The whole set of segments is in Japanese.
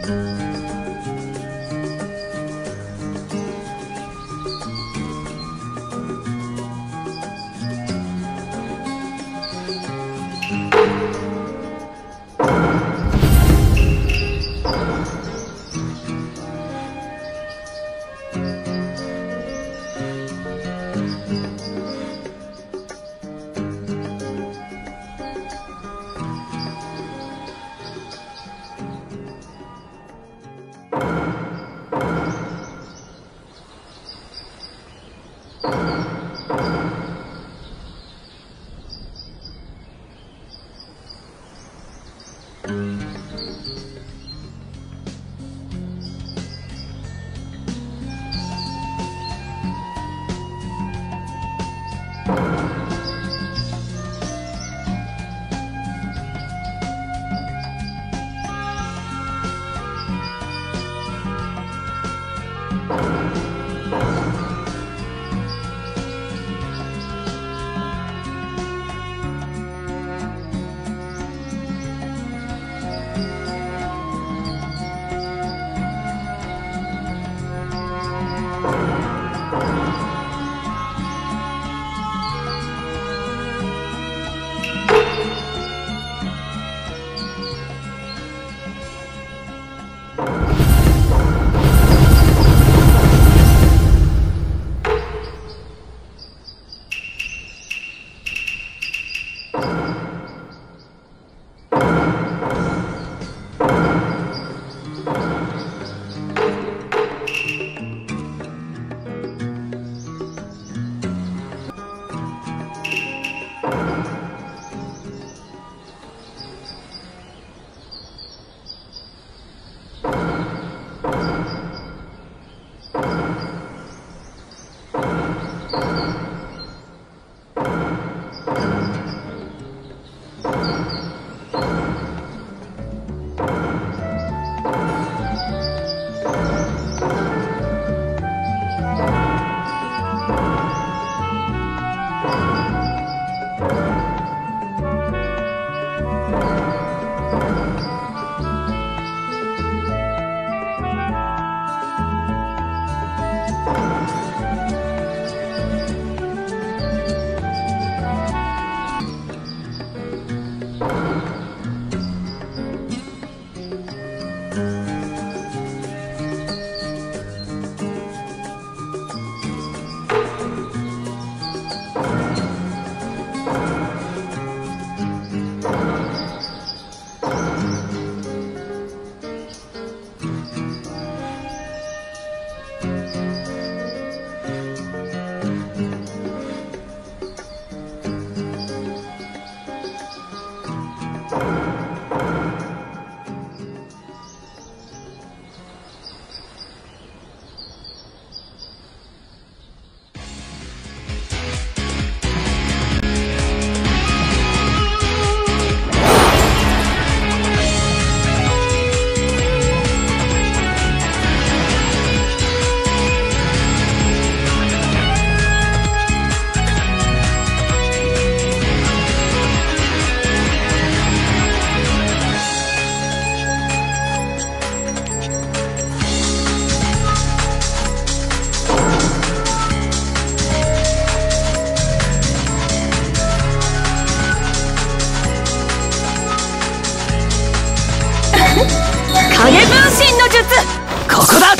ここだ。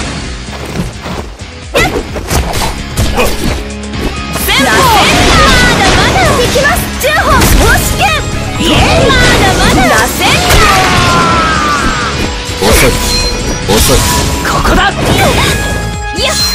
先鋒まだまだできます。10本投資券。まだまだ螺旋だ。遅い遅い。ここだ。やっ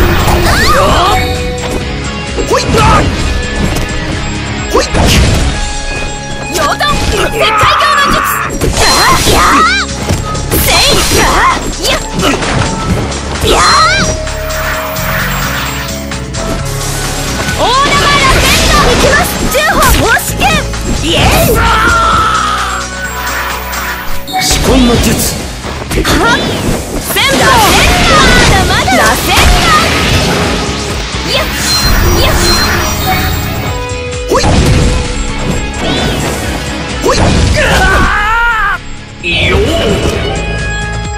ほいっほいっ溶断石灰鏡の術。やーせいやっやー大玉螺旋だ。いきます。10本投資券。イエイ仕込んの術。 はっ旋風まだまだ螺旋だ。やっやっほいほいよー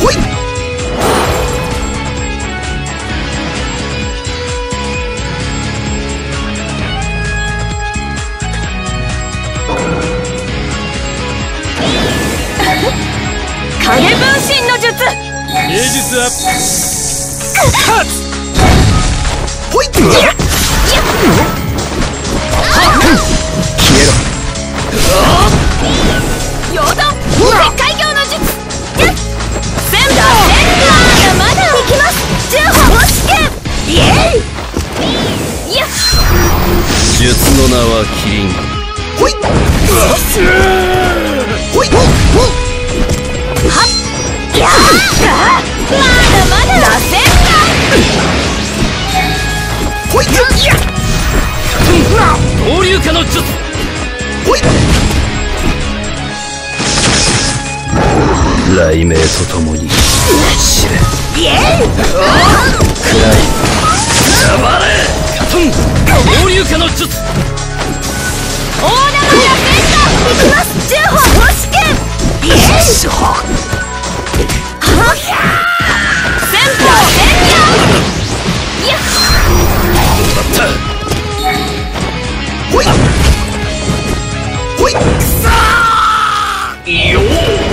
ほい。 影分身の術。 芸術はカツ。ほい。消えろ。 溶断石灰業の術。センターまだ行きます。10本試験。イエイ。いや術の名はキリン。 ほい。ほい。 はっやあまだまだ螺旋だ。 ほい。 合流化の術。 ほい。 雷鳴とともに死ね。 イエイ。 暗い。黙れ。ガトン。合流化の術。 大玉螺旋だ。行きます。10本試験。イエイ。はっセンター戦略。いやほい。ほい。 よー。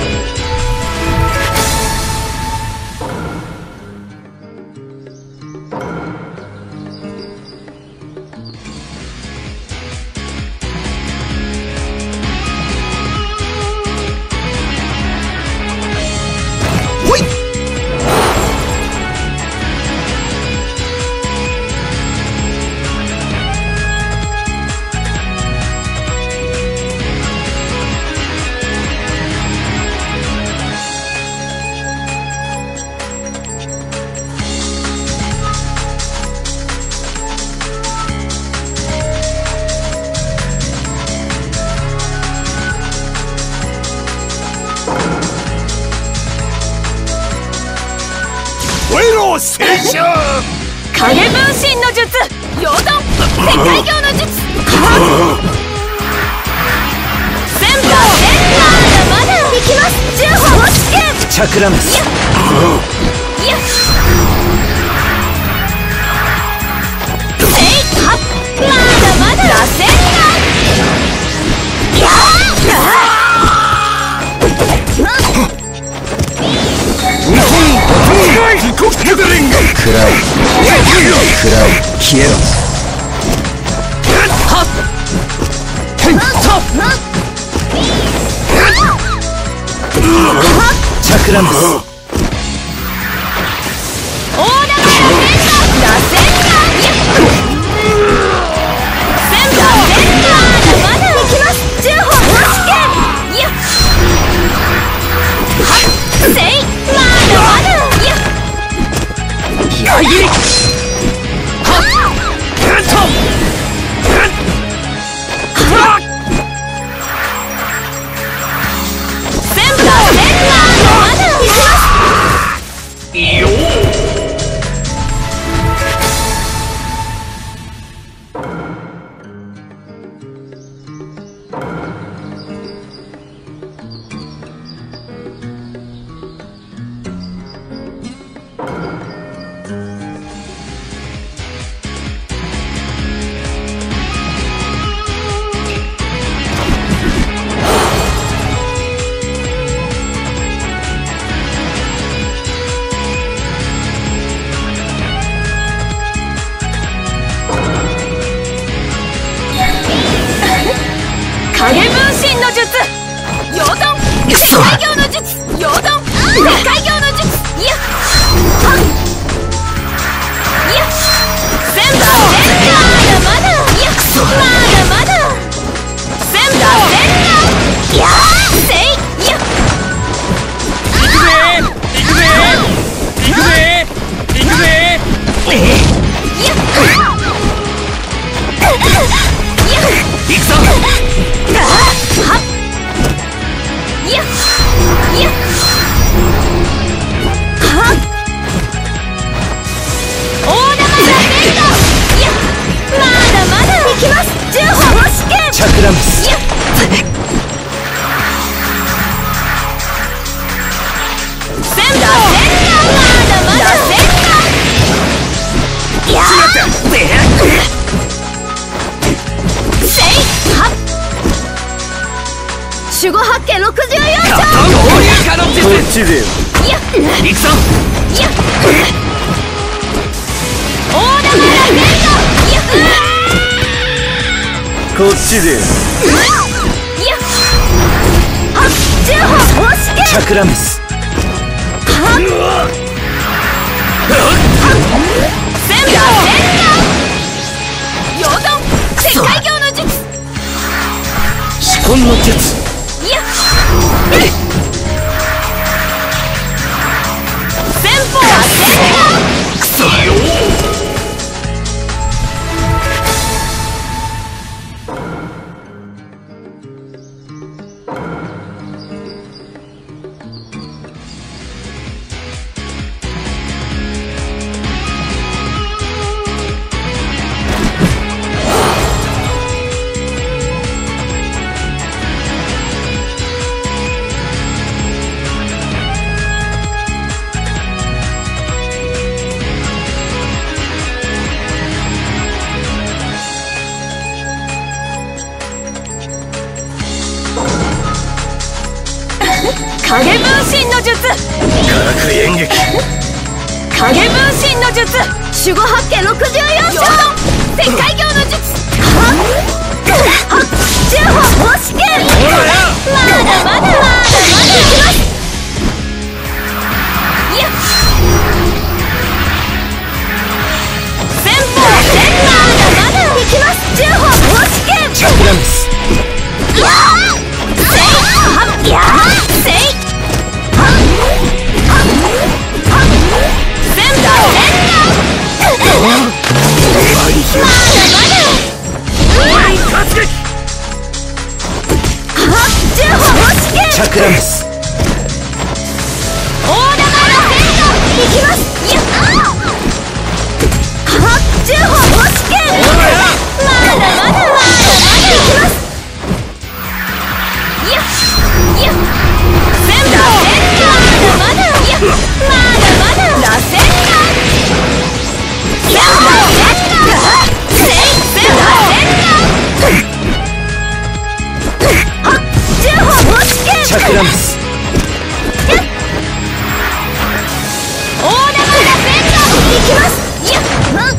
ほい。燃えろ青春。 影分身の術。溶断石灰業の術。センターまだ行きます。10本試験。 チャクラメス。 いやせいはっまだまだ螺旋だ。いや暗い。消えろ。 はっ。 チャクラメス。 大玉螺旋だ。センターまだ行きます。10本試験。いやはっせいまだいや矢切り。 センターまだ行きます。 よー。 影分身の術。溶断石灰業の術。溶断石灰業の術。いやはっいやセンターまだいやまだセンターいやせいいや行くぜ行くぜ行くぜ行くぜ。 いや行くぞ。 はっいやはっ大玉螺旋だ。いやまだ行きます。10本試験。 チャクラメス。 いやセン 64章。 合流化の術。 こっちでよ。 いや行くぞ。 いや大玉ラセンド。いやこっちでよ。 いやはっ10本押しチャクラメス。 千本溶断石灰鏡の術。 四魂の術。 いや千本は千くそよ。 影分身の術。 からくり演劇。 影分身の術。守護八景64章。石灰鏡の術。はっ10本押し剣。まだまだまだまだいきます。いや千本千まだまだいきます。10本押し剣。 チャクラメス。 いやせいはっいやせいチャクラメス。 大玉のセンド。いきます。いや10本押し剣。まだまだまだまだいきます。いやいや千本まだまだいやまだまだ螺旋が千本千本10本押し剣。 チャクラメス。 大玉螺旋がいきます。いや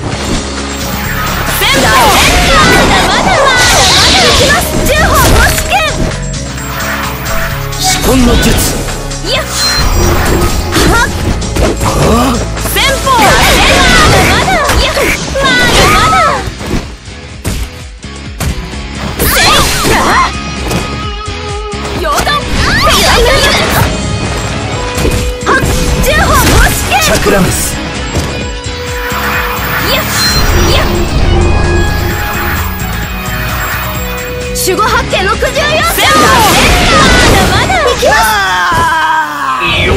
千本まだまだまだまだいきます。10本押し剣。 四魂の術。 いや千本まだまだいやまだまだせい溶断石灰鏡の術。10本押し剣。 チャクラメス。 いやいや守護八景64章。まだまだいきます。 よ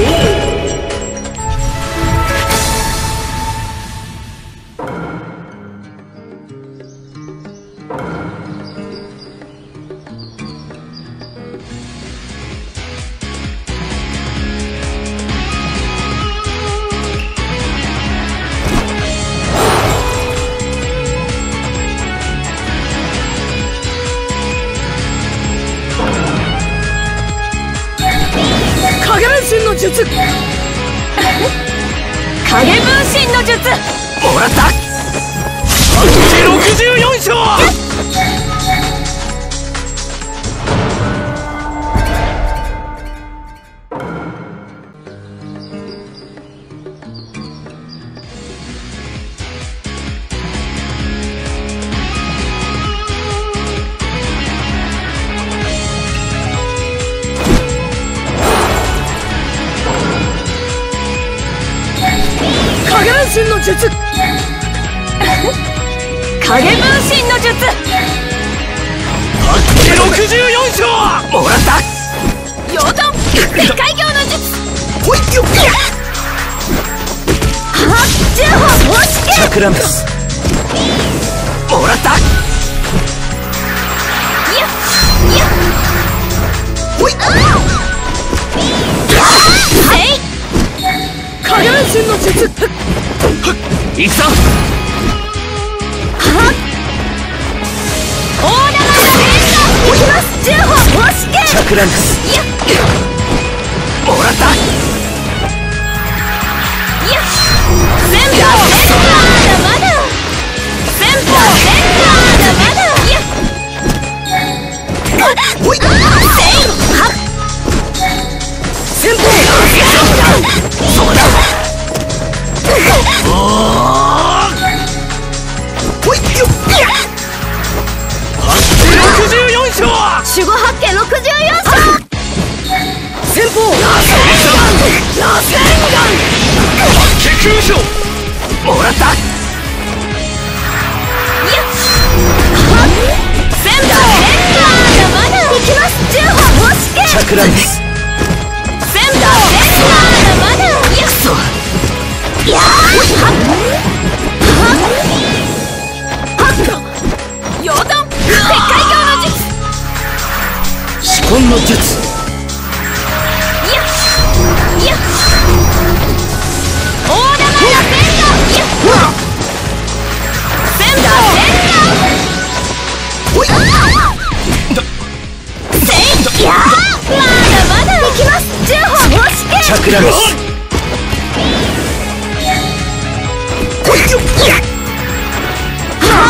影分身の術。影分身の術。 もらった。 64章。 影分身の術。影分身の術。 64章。 もらった。 溶断石灰鏡の術。 ほいっよっ。 10本押しチャ剣。 クラメス。もらった。 いやいやほいっ。 せい影分身の術。 行くぞ。 大玉の剣がいきます。10本式チャクランクスいやもらったいや先鋒まだ先鋒まだいやほいせいはっ先鋒そうだほいよっ 64勝守護八景64勝先鋒螺旋丸結空賞もらったいやはっ先鋒まだ行きます10本方式チャクランクス先鋒まだいやくそいやはっ溶断石灰鏡の術仕込んの術いやいや大玉螺旋丸いや先鋒ほいせいいやまだ行きます10本方式チャクランクスほいよっはっ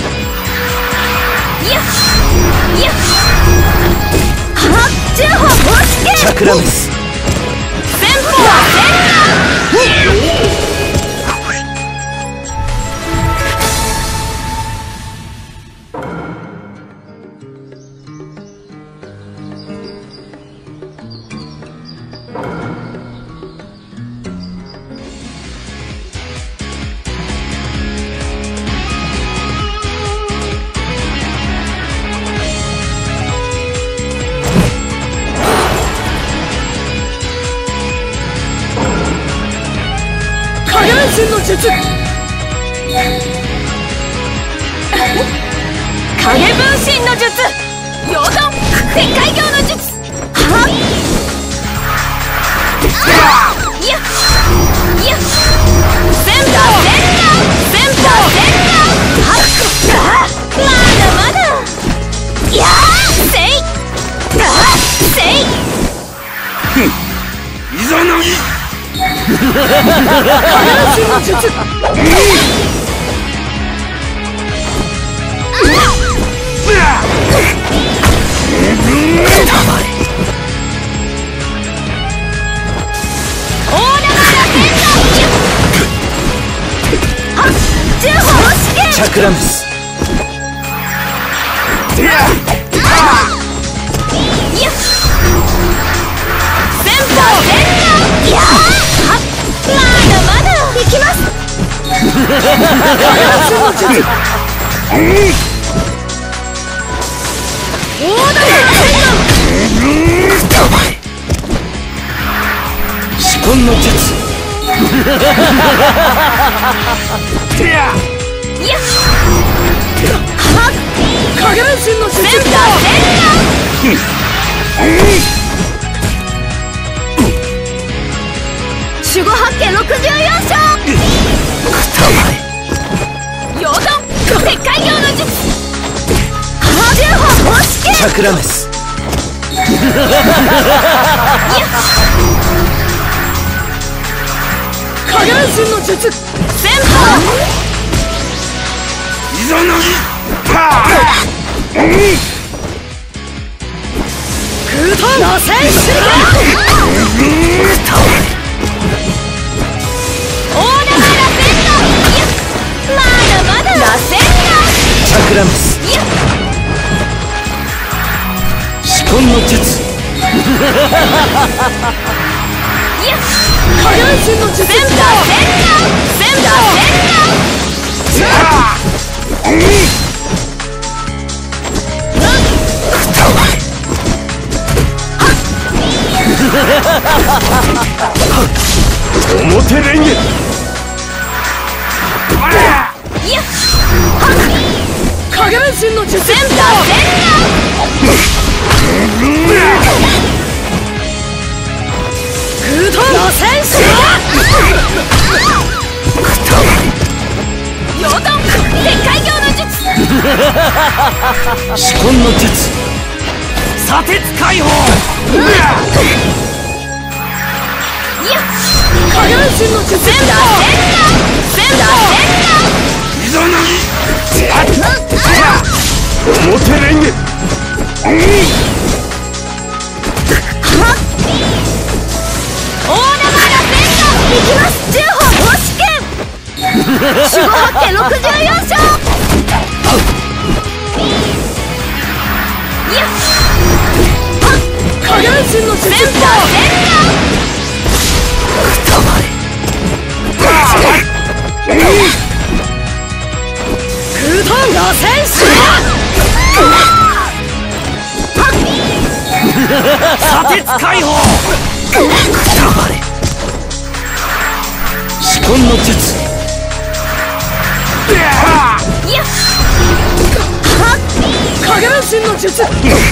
いやいやはっ10本方式チャクランクス先鋒影の術影分身の術溶断石灰鏡の術はっいやいや先鋒はっまだいやせいせいいざなぎ影の術大玉螺旋はっ10本式チャクランクスいや先鋒いやはっまだ行きます大玉螺仕込んの術旋いやはっ影分身の術先鋒守護八景64勝溶断石灰鏡の術10本方式チャクラメス影分身の術先鋒いざなぎパー空遁螺旋手大玉螺旋まだ螺旋チャクラメス仕込んの術影分身の術先鋒表レンゲ影分身の術先鋒空遁螺旋手溶断石灰鏡の術仕込んの術砂鉄解放。 影分身の術。 全部いざなぎ。表レンゲ。 大玉がいきます。10本投資券。守護発見64勝。 影分身の術。 くたばれ。 空洞螺旋士。 砂鉄解放。くたばれ。 四魂の術。影分身の術。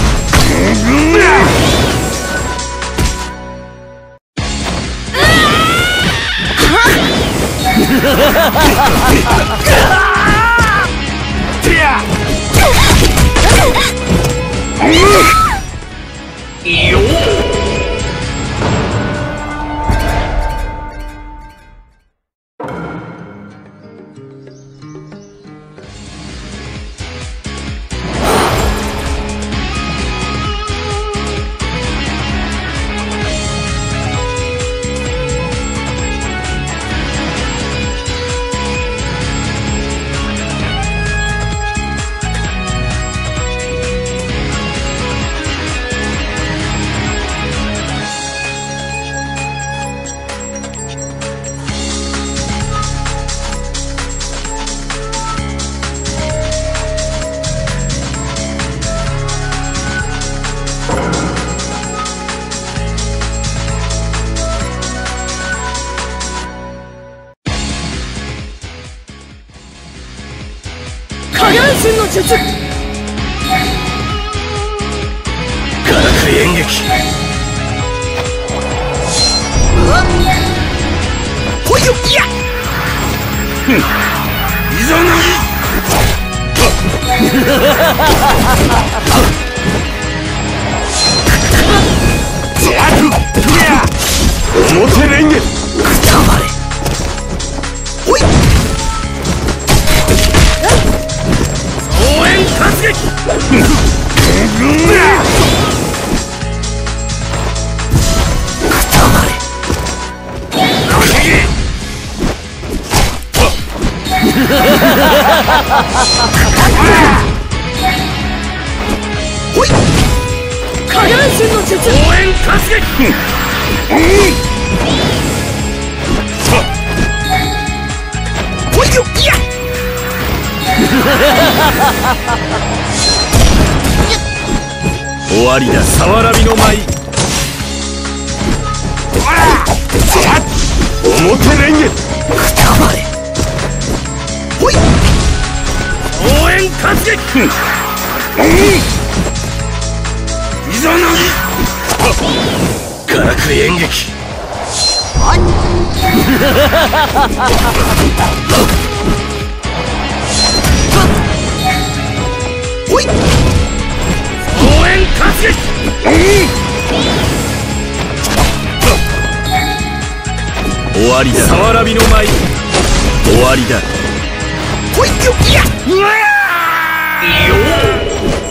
影分身の術。 ガラク演劇。ほいよ。いや。いざなぎ。表レンゲ。くたばれ。ほい。応援活撃。くたばれ。ほい。 影分身の術。 応援活撃。ほいよ。いや。終わりだ。さわらびの舞。表レンゲ。くたばれ。ほい。応援活撃。いざなぎ。ガラク演劇。ほい。応援活撃。終わりだ。さわらびの舞。終わりだ。ほいよ。いや。うわー。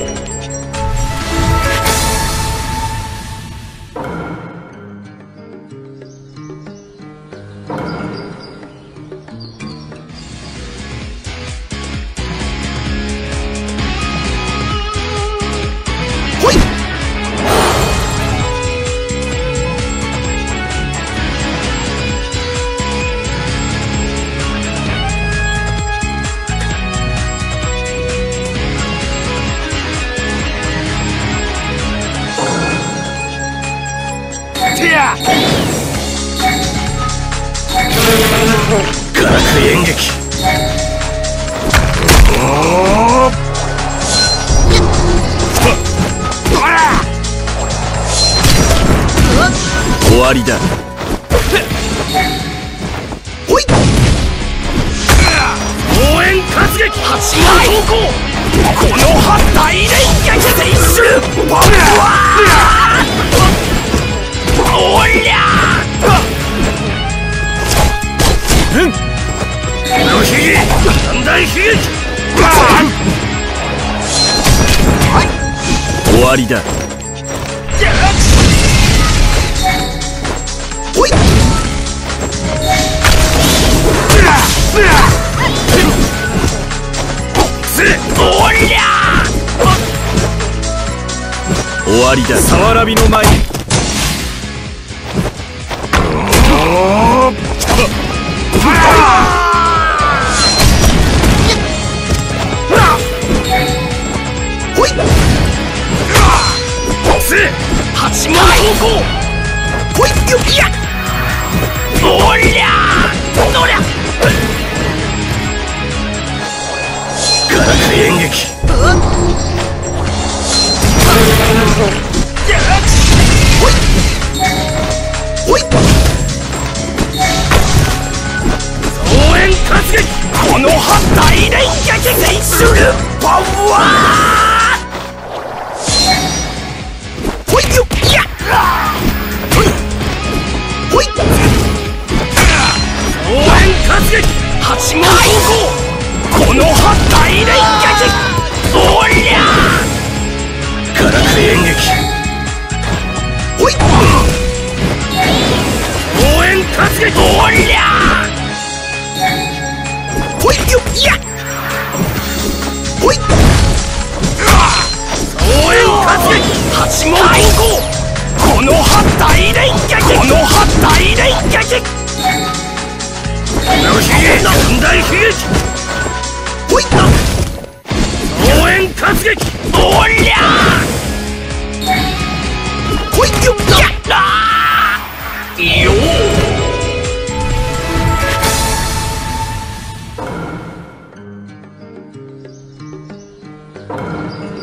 ガラク演劇。終わりだ。ほい。応援活撃。八幡投降。 この葉大連撃で一瞬パワーおりゃうんこの悲劇三大悲劇終わりだほいおりゃ終わりださわらびの舞ほい八幡高校ほいよいやおりゃおりゃガラク演劇ほい増援活撃この葉大連撃で一瞬パワーほいよいやほい増援活撃八幡高校この葉大連撃おりゃガラク演劇ほい応援活撃おりゃほいよいやほい応援活撃八幡高校この葉大連撃この葉大連撃この悲劇三大悲劇ほい応援活撃おりゃほいよいやよー